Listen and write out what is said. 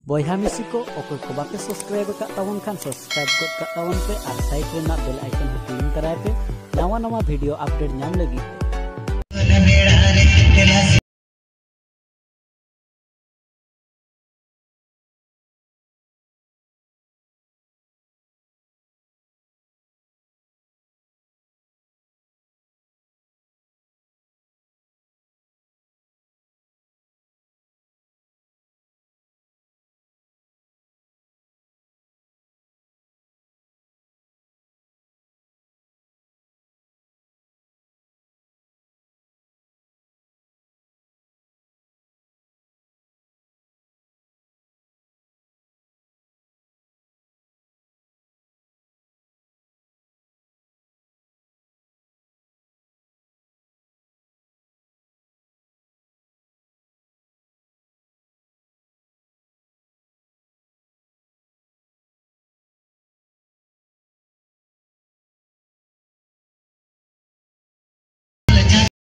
बॉयहा मिसी को अकोय को बापे सब्सक्राइब का तावन खान सब्सक्राइब कर का तावन पे और साइड रेना बेल आइकन को क्लिक कराए पे नवा नवा वीडियो अपडेट नाम लगी।